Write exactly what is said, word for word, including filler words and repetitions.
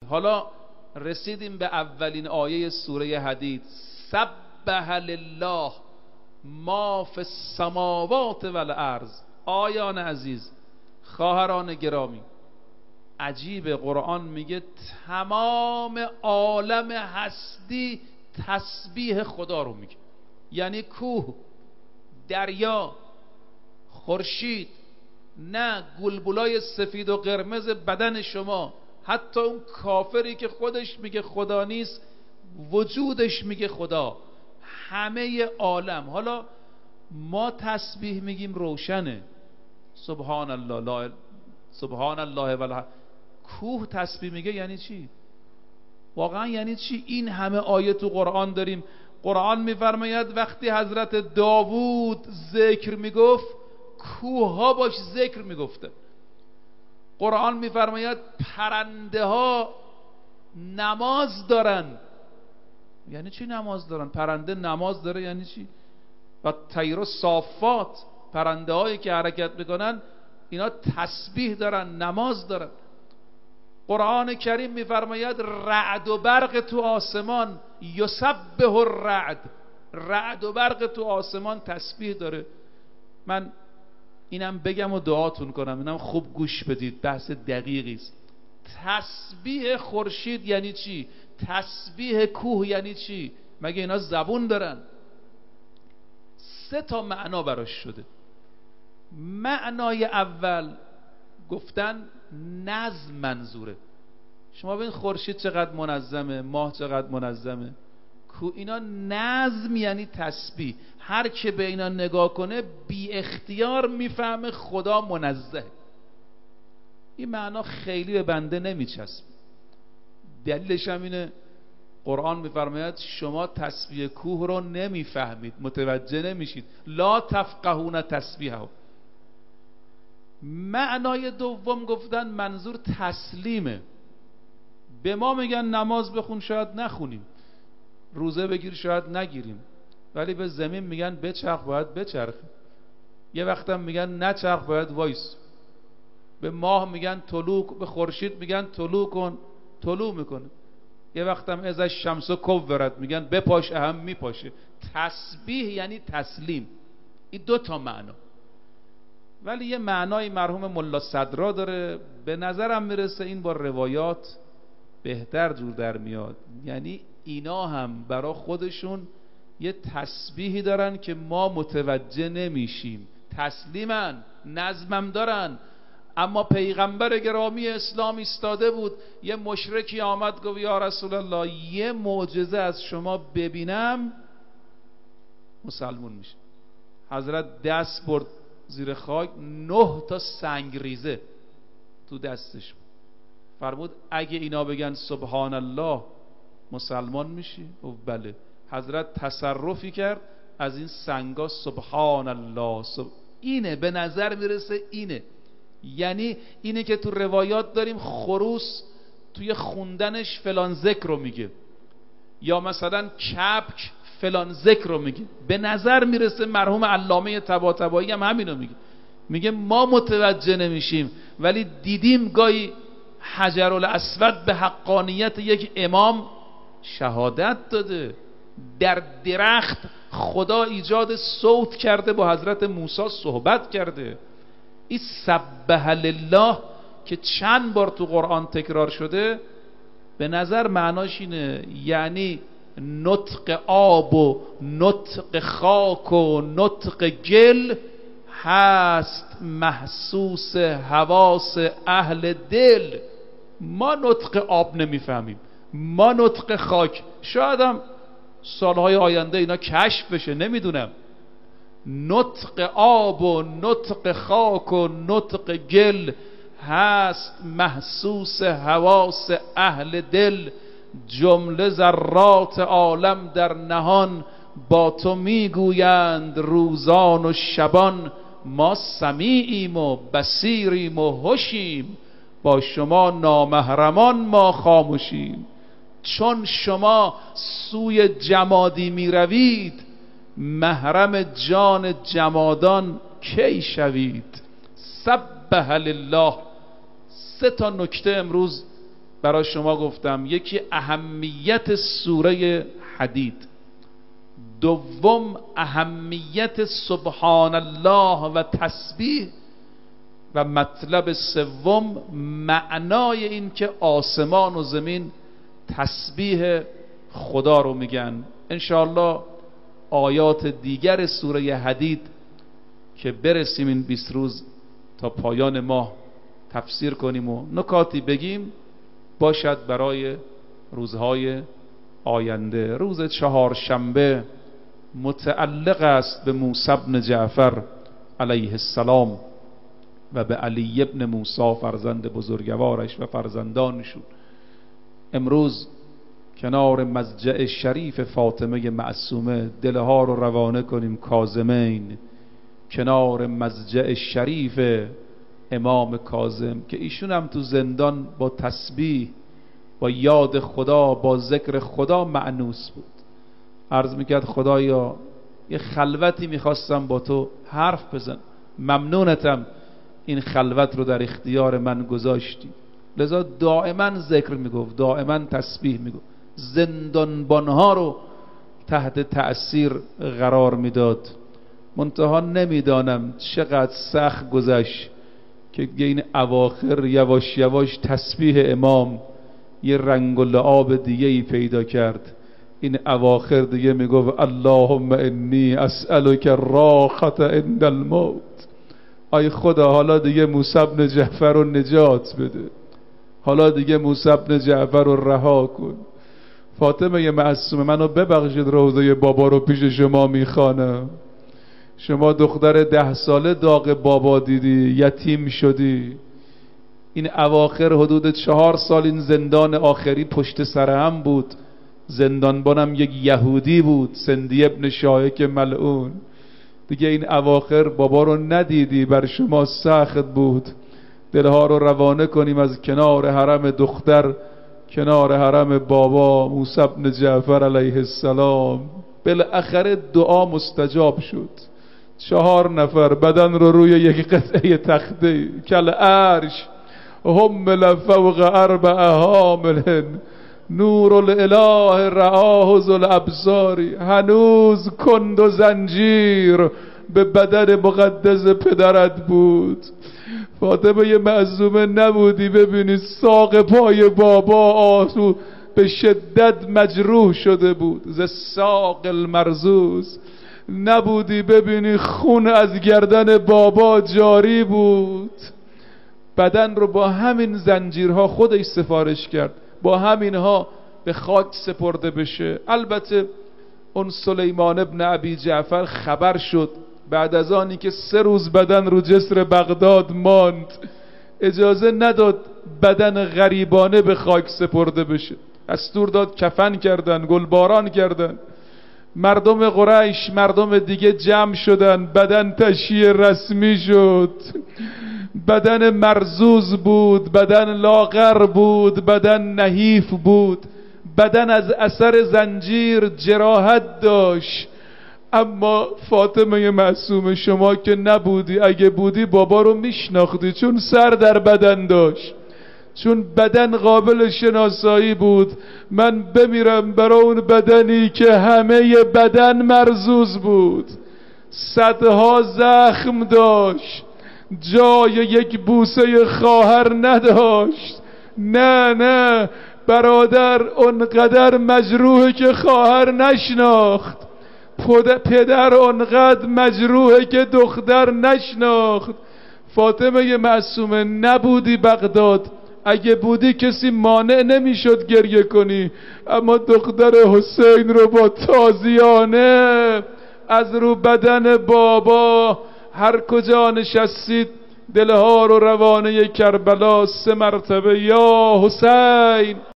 حالا رسیدیم به اولین آیه سوره حدید. سبح لله ما فی السماوات و الارض. آیان عزیز، خواهران گرامی، عجیب قرآن میگه تمام عالم هستی تسبیح خدا رو میگه. یعنی کوه، دریا، خورشید، نه گلبولای سفید و قرمز بدن شما، حتی اون کافری که خودش میگه خدا نیست وجودش میگه خدا، همه عالم. حالا ما تسبیح میگیم روشنه، سبحان الله لا سبحان الله و کوه تسبیح میگه. یعنی چی؟ واقعا یعنی چی؟ این همه آیه تو قرآن داریم. قرآن میفرماید وقتی حضرت داوود ذکر میگفت کوه ها باش ذکر میگفته. قرآن میفرماید پرنده ها نماز دارن. یعنی چی نماز دارن؟ پرنده نماز داره یعنی چی؟ و طیر صافات، پرنده هایی که حرکت میکنن اینا تسبیح دارن، نماز دارن. قرآن کریم میفرماید رعد و برق تو آسمان، یسبح الرعد، رعد و برق تو آسمان تسبیح داره. من اینم بگم و دعاتون کنم، اینم خوب گوش بدید، بحث دقیقی است. تسبیح خورشید یعنی چی؟ تسبیح کوه یعنی چی؟ مگه اینا زبون دارن؟ سه تا معنا براش شده. معنای اول گفتن نظم منظوره. شما ببین خورشید چقدر منظمه، ماه چقدر منظمه، کو اینا نظم یعنی تسبیح. هر که به اینا نگاه کنه بی اختیار میفهمه خدا منزه. این معنا خیلی به بنده نمیچسبه. دلیلش هم اینه قرآن میفرماید شما تسبیح کوه رو نمیفهمید، متوجه نمیشید. لا تفقهون تسبیحه. معنای دوم گفتن منظور تسلیمه. به ما میگن نماز بخون، شاید نخونیم، روزه بگیر، شاید نگیریم، ولی به زمین میگن بچرخ، باید بچرخ. یه وقتم میگن نچرخ، باید وایس. به ماه میگن طلوع، به خورشید میگن طلوع کن، طلوع میکنه. یه وقتم ازش شمس و کورت میگن بپاش، اهم میپاشه. تسبیح یعنی تسلیم. این دو تا معنا. ولی یه معنای مرحوم ملا صدرا داره، به نظرم میرسه این با روایات بهتر جور در میاد. یعنی اینا هم برا خودشون یه تسبیحی دارن که ما متوجه نمیشیم. تسلیمن، نظمم دارن. اما پیغمبر گرامی اسلام ایستاده بود، یه مشرکی آمد گفت یا رسول الله یه معجزه از شما ببینم مسلمون میشه. حضرت دست برد زیر خاک، نه تا سنگریزه تو دستش بود. فرمود اگه اینا بگن سبحان الله مسلمان میشی؟ گفت بله. حضرت تصرفی کرد از این سنگا سبحان الله سب... اینه به نظر میرسه اینه. یعنی اینه که تو روایات داریم خروس توی خوندنش فلان ذکر رو میگه، یا مثلا کبک فلان ذکر رو میگه. به نظر میرسه مرحوم علامه طباطبایی هم همینو میگه. میگه ما متوجه نمیشیم، ولی دیدیم گاهی حجرالاسود به حقانیت یک امام شهادت داده. در درخت خدا ایجاد صوت کرده، با حضرت موسی صحبت کرده. این سبح لله که چند بار تو قرآن تکرار شده، به نظر معناش اینه، یعنی نطق آب و نطق خاک و نطق گل هست محسوس حواس اهل دل. ما نطق آب نمیفهمیم، ما نطق خاک. شاید هم سالهای آینده اینا کشف بشه، نمیدونم. نطق آب و نطق خاک و نطق گل هست محسوس حواس اهل دل. جمله ذرات عالم در نهان با تو میگویند روزان و شبان. ما سمیعیم و بصیریم و هوشیم، با شما نامحرمان ما خاموشیم. چون شما سوی جمادی می روید، محرم جان جمادان کی شوید. سبح لله. سه تا نکته امروز برای شما گفتم، یکی اهمیت سوره حدید، دوم اهمیت سبحان الله و تسبیح، و مطلب سوم معنای این که آسمان و زمین تسبیح خدا رو میگن. انشاءالله آیات دیگر سوره حدید که برسیم این بیست روز تا پایان ماه تفسیر کنیم و نکاتی بگیم، باشد برای روزهای آینده. روز چهارشنبه متعلق است به موسی بن جعفر علیه السلام و به علی ابن موسی فرزند بزرگوارش و فرزندانشون. امروز کنار مضجع شریف فاطمه معصومه دلها رو روانه کنیم کاظمین، کنار مضجع شریف امام کاظم که ایشون هم تو زندان با تسبیح، با یاد خدا، با ذکر خدا مأنوس بود. عرض میکرد خدایا یه خلوتی میخواستم با تو حرف بزن، ممنونتم این خلوت رو در اختیار من گذاشتی. لذا دائما ذکر میگفت، دائما تسبیح میگفت، زندانبانها رو تحت تأثیر قرار میداد. منتها نمیدانم چقدر سخت گذشت که این اواخر یواش یواش تسبیح امام یه رنگ و لعاب دیگه ای پیدا کرد. این اواخر دیگه میگفت اللهم انی اسألک الراحة عند الموت. آی خدا حالا دیگه موسی بن جعفر رو نجات بده، حالا دیگه موسی بن جعفر رو رها کن. فاطمه معصومه منو ببخشید، روضه بابا رو پیش شما میخوانم. شما دختر ده ساله داغ بابا دیدی، یتیم شدی. این اواخر حدود چهار سال این زندان آخری پشت سر هم بود. زندانبانم یک یهودی بود، سندی ابن شایک ملعون. دیگه این اواخر بابا رو ندیدی، بر شما سخت بود. دلها رو روانه کنیم از کنار حرم دختر، کنار حرم بابا موسی بن جعفر علیه السلام. بالاخره دعا مستجاب شد. چهار نفر بدن رو روی یک قطعه تخته کل عرش حمل فوق اربع حامل نور الاله رآه ذو الابصار. هنوز کند و زنجیر به بدن مقدس پدرت بود. فاطمه معصومه نبودی ببینی ساق پای بابا آسو به شدت مجروح شده بود، ز ساق المرزوز. نبودی ببینی خون از گردن بابا جاری بود. بدن رو با همین زنجیرها خودش سفارش کرد، با همینها به خاک سپرده بشه. البته اون سلیمان ابن ابی جعفر خبر شد بعد از آنی که سه روز بدن رو جسر بغداد ماند، اجازه نداد بدن غریبانه به خاک سپرده بشه. دستور داد کفن کردن، گلباران کردن. مردم قریش، مردم دیگه جمع شدن، بدن تشییع رسمی شد. بدن مرزوز بود، بدن لاغر بود، بدن نحیف بود، بدن از اثر زنجیر جراحت داشت. اما فاطمه معصومه شما که نبودی، اگه بودی بابا رو میشناختی، چون سر در بدن داشت، چون بدن قابل شناسایی بود. من بمیرم برای اون بدنی که همه بدن مرزوز بود، صدها زخم داشت، جای یک بوسه خواهر نداشت. نه نه برادر اونقدر مجروحه که خواهر نشناخت، پدر اونقدر مجروحه که دختر نشناخت. فاطمه معصومه نبودی بغداد، اگه بودی کسی مانع نمیشد گریه کنی. اما دختر حسین رو با تازیانه از رو بدن بابا هر کجا نشستید دلها رو روانه کربلا سه مرتبه یا حسین